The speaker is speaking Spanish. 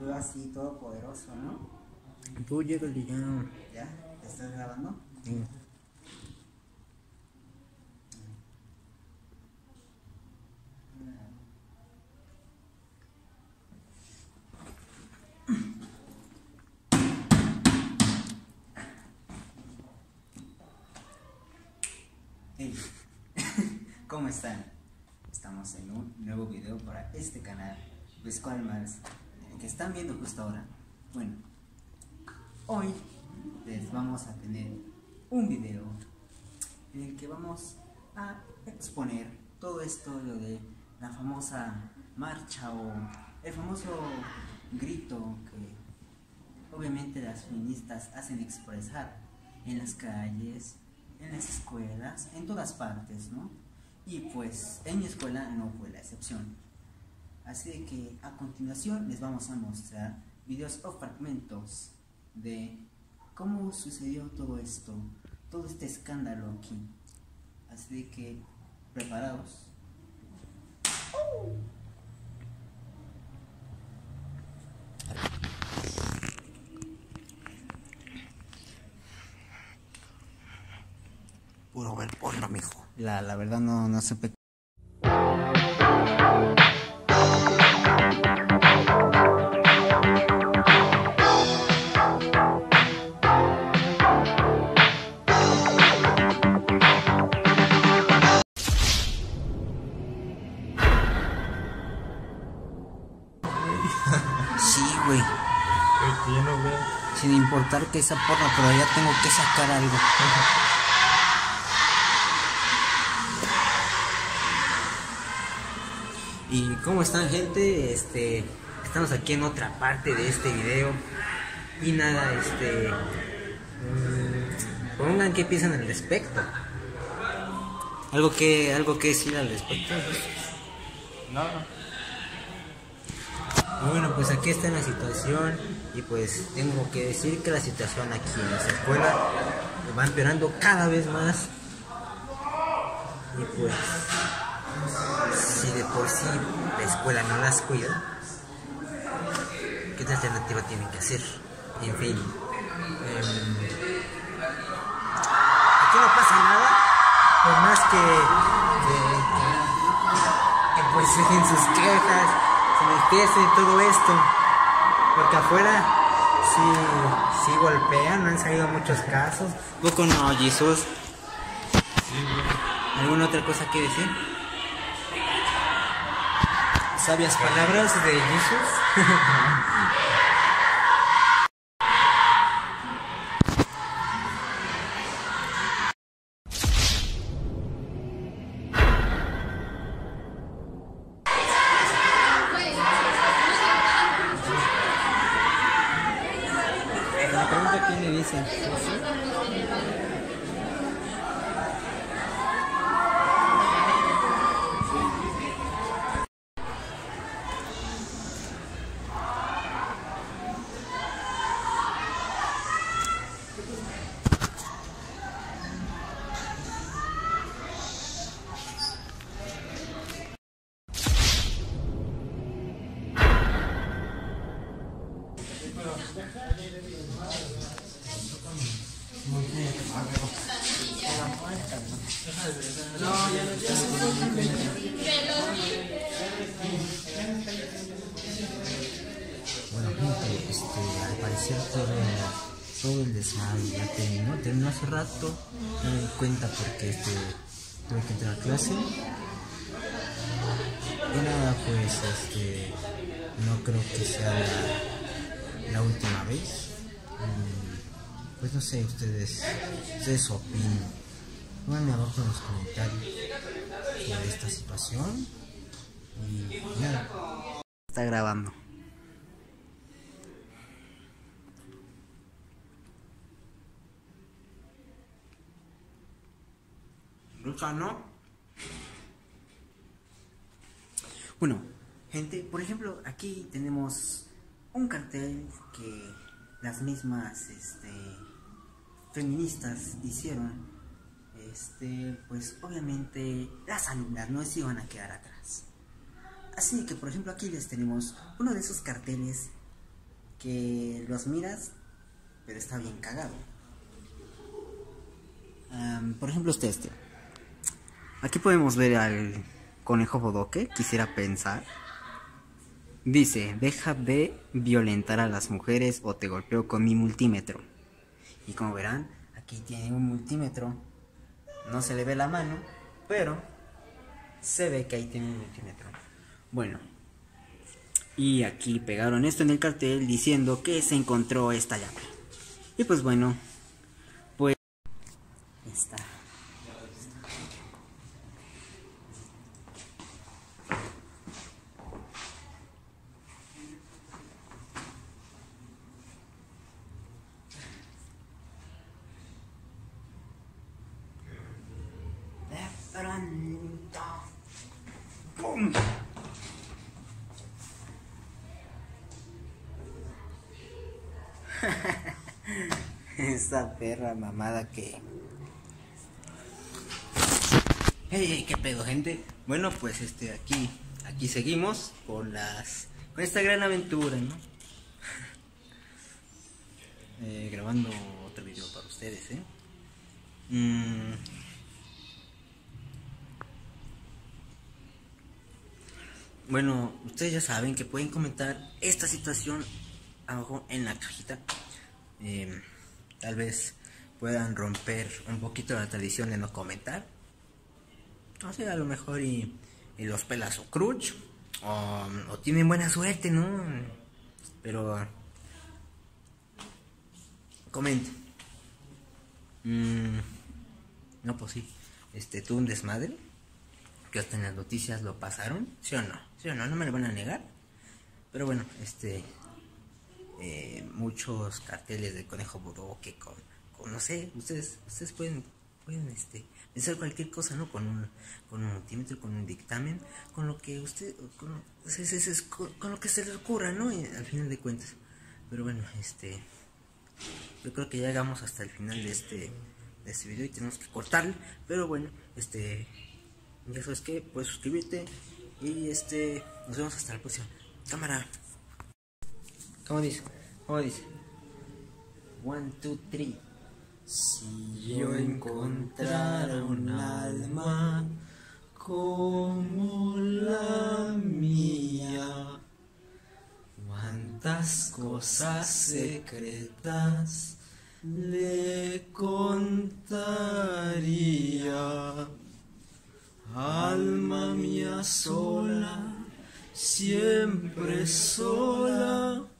Yo así todopoderoso, ¿no? Tú llégale ya. ¿Ya? ¿Te estás grabando? Sí. Hey, ¿cómo están? Estamos en un nuevo video para este canal, pues cuál más, el que están viendo justo ahora. Bueno, hoy les vamos a tener un video en el que vamos a exponer todo esto, lo de la famosa marcha o el famoso grito que obviamente las feministas hacen expresar en las calles, en las escuelas, en todas partes, ¿no? Y pues en mi escuela no fue la excepción. Así de que a continuación les vamos a mostrar videos o fragmentos de cómo sucedió todo esto, todo este escándalo aquí. Así de que, ¿preparados? Puro ver porno, mijo. La verdad no supe. Sí, güey. Yo no veo. Sin importar que esa porno, pero ya tengo que sacar algo. ¿Y cómo están, gente? Estamos aquí en otra parte de este video. Y nada, pongan qué piensan al respecto. Algo que decir al respecto. No. Y bueno, pues aquí está la situación. Y pues tengo que decir que la situación aquí en esta escuela va empeorando cada vez más. Y pues, si de por sí la escuela no las cuida, ¿qué otra alternativa tienen que hacer? En fin, aquí no pasa nada, por más que pues dejen sus quejas, se manifiesten y todo esto, porque afuera sí golpean, no han salido muchos casos. Poco no, Jesús. ¿Alguna otra cosa que decir? ¿Sabias palabras de Jesús? Me pregunta quién le dice. Bueno, gente, al parecer todo el desmadre ya terminó hace rato. No me di cuenta porque tuve que entrar a clase. Y nada, pues no creo que sea la última vez. Pues no sé, ustedes opinan. Pónganme abajo en los comentarios sobre esta situación. Y nada. Está grabando. Lucha, ¿no? Bueno, gente, por ejemplo, aquí tenemos un cartel que las mismas feministas hicieron. Pues obviamente las alumnas no se iban a quedar atrás. Así que, por ejemplo, aquí les tenemos uno de esos carteles que los miras, pero está bien cagado. Por ejemplo, este. Aquí podemos ver al conejo bodoque, quisiera pensar. Dice, deja de violentar a las mujeres o te golpeo con mi multímetro. Y como verán, aquí tiene un multímetro. No se le ve la mano, pero se ve que ahí tiene un multímetro. Bueno, y aquí pegaron esto en el cartel diciendo que se encontró esta llave. Y pues bueno, pues está. De pronto. ¡Pum! Esta perra mamada que... Hey, qué pedo, gente. Bueno, pues aquí seguimos con esta gran aventura, ¿no? Grabando otro video para ustedes, Bueno, ustedes ya saben que pueden comentar esta situación abajo en la cajita. Tal vez puedan romper un poquito la tradición de no comentar. No sé, a lo mejor y los pelas o crunch. O tienen buena suerte, ¿no? Pero comenten. No, pues sí. Tuvo un desmadre. Que hasta en las noticias lo pasaron. ¿Sí o no? ¿Sí o no? No me lo van a negar. Pero bueno, muchos carteles de conejo bodoque con no sé, ustedes pueden pensar cualquier cosa, ¿no? Con un multímetro, con un dictamen, con lo que con lo que se les ocurra, ¿no? Y al final de cuentas. Pero bueno, yo creo que ya llegamos hasta el final de este video y tenemos que cortarlo. Pero bueno, ya sabes que puedes suscribirte y nos vemos hasta la próxima. Cámara. ¿Cómo dice? 1, 2, 3. Si yo encontrara un alma como la mía, cuántas cosas secretas le contaría. Alma mía sola, siempre sola,